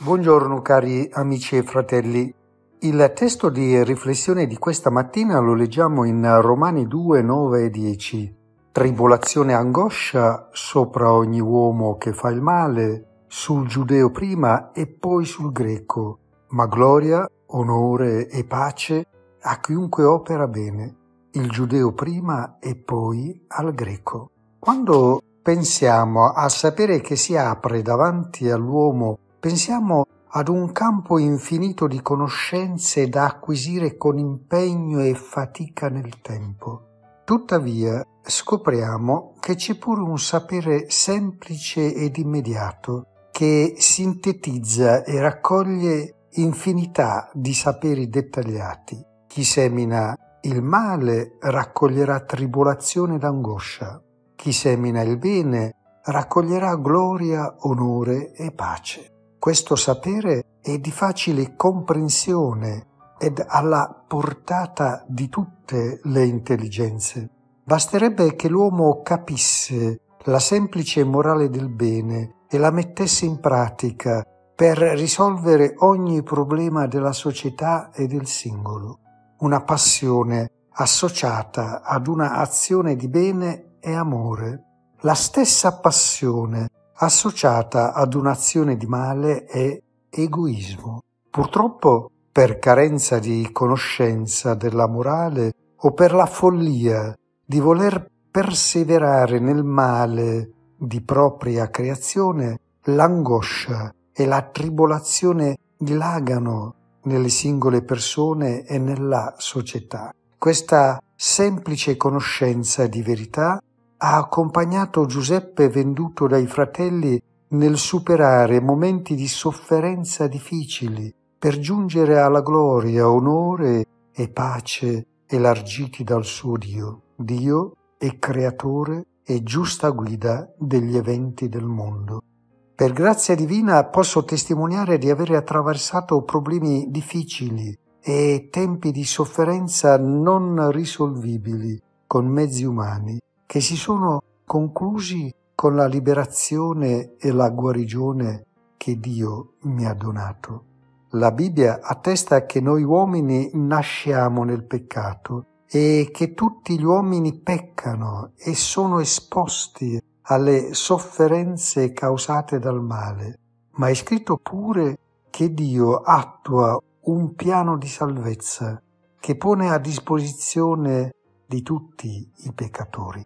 Buongiorno cari amici e fratelli. Il testo di riflessione di questa mattina lo leggiamo in Romani 2, 9 e 10. Tribolazione e angoscia sopra ogni uomo che fa il male, sul giudeo prima e poi sul greco, ma gloria, onore e pace a chiunque opera bene, il giudeo prima e poi al greco. Quando pensiamo a sapere che si apre davanti all'uomo, pensiamo ad un campo infinito di conoscenze da acquisire con impegno e fatica nel tempo. Tuttavia, scopriamo che c'è pure un sapere semplice ed immediato che sintetizza e raccoglie infinità di saperi dettagliati. Chi semina il male raccoglierà tribolazione ed angoscia. Chi semina il bene raccoglierà gloria, onore e pace. Questo sapere è di facile comprensione ed alla portata di tutte le intelligenze. Basterebbe che l'uomo capisse la semplice morale del bene e la mettesse in pratica per risolvere ogni problema della società e del singolo. Una passione associata ad una azione di bene è amore. La stessa passione associata ad un'azione di male è egoismo. Purtroppo, per carenza di conoscenza della morale o per la follia di voler perseverare nel male di propria creazione, l'angoscia e la tribolazione dilagano nelle singole persone e nella società. Questa semplice conoscenza di verità ha accompagnato Giuseppe venduto dai fratelli nel superare momenti di sofferenza difficili per giungere alla gloria, onore e pace elargiti dal suo Dio. Dio è creatore e giusta guida degli eventi del mondo. Per grazia divina posso testimoniare di aver attraversato problemi difficili e tempi di sofferenza non risolvibili con mezzi umani, che si sono conclusi con la liberazione e la guarigione che Dio mi ha donato. La Bibbia attesta che noi uomini nasciamo nel peccato e che tutti gli uomini peccano e sono esposti alle sofferenze causate dal male, ma è scritto pure che Dio attua un piano di salvezza che pone a disposizione di tutti i peccatori.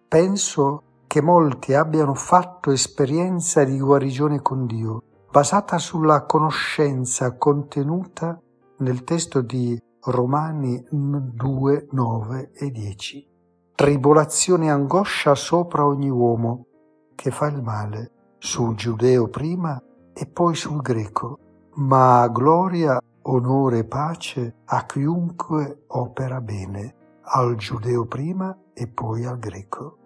Penso che molti abbiano fatto esperienza di guarigione con Dio, basata sulla conoscenza contenuta nel testo di Romani 2, 9 e 10. Tribolazione e angoscia sopra ogni uomo che fa il male, sul giudeo prima e poi sul greco, ma gloria, onore e pace a chiunque opera bene, al giudeo prima e poi al greco.